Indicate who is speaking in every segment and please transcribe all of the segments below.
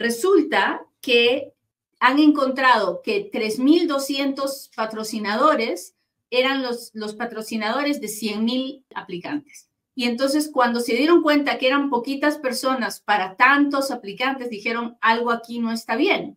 Speaker 1: Resulta que han encontrado que 3.200 patrocinadores eran los patrocinadores de 100.000 aplicantes. Y entonces cuando se dieron cuenta que eran poquitas personas para tantos aplicantes, dijeron algo aquí no está bien.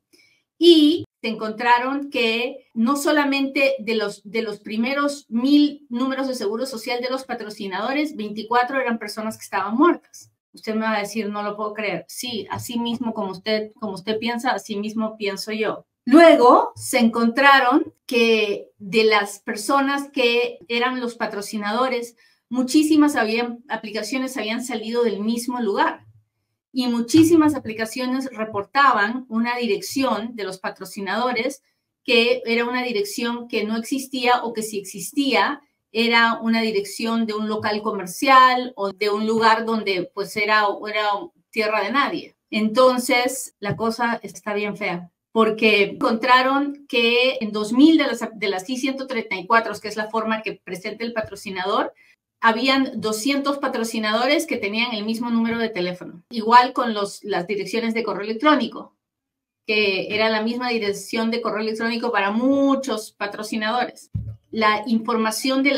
Speaker 1: Y se encontraron que no solamente de los primeros 1.000 números de seguro social de los patrocinadores, 24 eran personas que estaban muertas. Usted me va a decir, no lo puedo creer. Sí, así mismo como usted piensa, así mismo pienso yo. Luego se encontraron que de las personas que eran los patrocinadores, muchísimas aplicaciones habían salido del mismo lugar y muchísimas aplicaciones reportaban una dirección de los patrocinadores que era una dirección que no existía o que si existía era una dirección de un local comercial o de un lugar donde pues era tierra de nadie. Entonces la cosa está bien fea, porque encontraron que en 2.000 de las I-134, que es la forma que presenta el patrocinador, habían 200 patrocinadores que tenían el mismo número de teléfono. Igual con las direcciones de correo electrónico, que era la misma dirección de correo electrónico para muchos patrocinadores. La información de la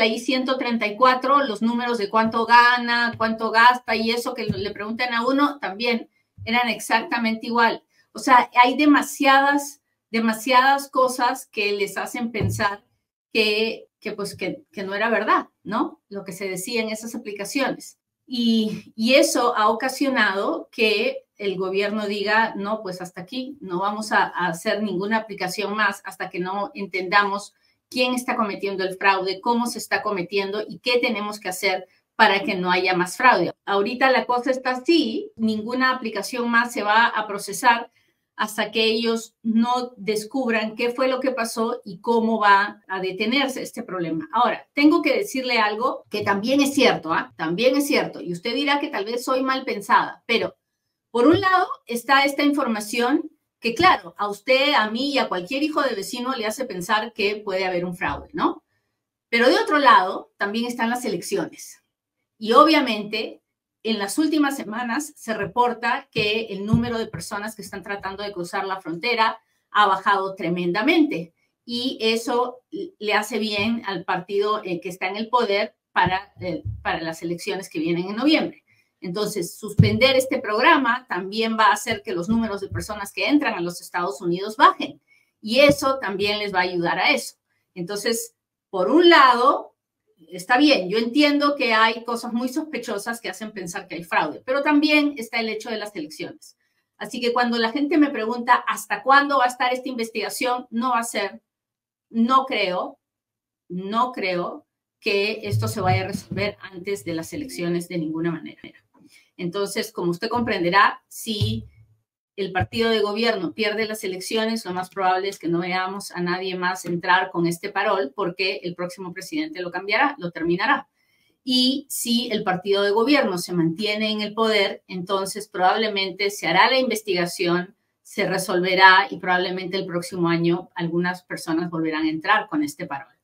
Speaker 1: I-134, los números de cuánto gana, cuánto gasta y eso que le preguntan a uno, también eran exactamente igual. O sea, hay demasiadas cosas que les hacen pensar que no era verdad, ¿no? Lo que se decía en esas aplicaciones. Y eso ha ocasionado que el gobierno diga, no, pues hasta aquí, no vamos a hacer ninguna aplicación más hasta que no entendamos quién está cometiendo el fraude, cómo se está cometiendo y qué tenemos que hacer para que no haya más fraude. Ahorita la cosa está así, ninguna aplicación más se va a procesar hasta que ellos no descubran qué fue lo que pasó y cómo va a detenerse este problema. Ahora, tengo que decirle algo que también es cierto, también es cierto, y usted dirá que tal vez soy mal pensada, pero por un lado está esta información que, claro, a usted, a mí y a cualquier hijo de vecino le hace pensar que puede haber un fraude, ¿no? Pero de otro lado también están las elecciones. Y obviamente, en las últimas semanas se reporta que el número de personas que están tratando de cruzar la frontera ha bajado tremendamente. Y eso le hace bien al partido que está en el poder para las elecciones que vienen en noviembre. Entonces, suspender este programa también va a hacer que los números de personas que entran a los Estados Unidos bajen. Y eso también les va a ayudar a eso. Entonces, por un lado, está bien, yo entiendo que hay cosas muy sospechosas que hacen pensar que hay fraude, pero también está el hecho de las elecciones. Así que cuando la gente me pregunta hasta cuándo va a estar esta investigación, no va a ser, no creo que esto se vaya a resolver antes de las elecciones de ninguna manera. Entonces, como usted comprenderá, si el partido de gobierno pierde las elecciones, lo más probable es que no veamos a nadie más entrar con este parol porque el próximo presidente lo cambiará, lo terminará. Y si el partido de gobierno se mantiene en el poder, entonces probablemente se hará la investigación, se resolverá y probablemente el próximo año algunas personas volverán a entrar con este parol.